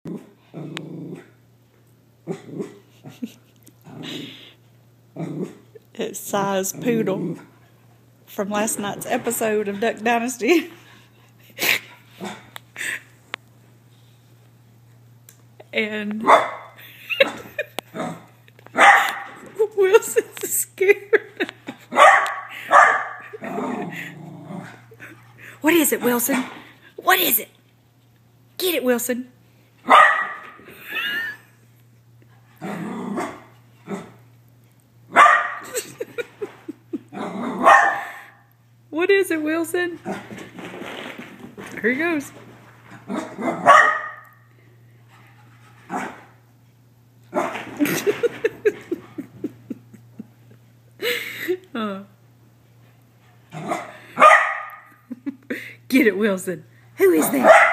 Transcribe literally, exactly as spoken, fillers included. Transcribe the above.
It's size poodle from last night's episode of Duck Dynasty. And Wilson's scared. What is it, Wilson? What is it? Get it, Wilson. What is it, Wilson? Here he goes. uh. Get it, Wilson. Who is that?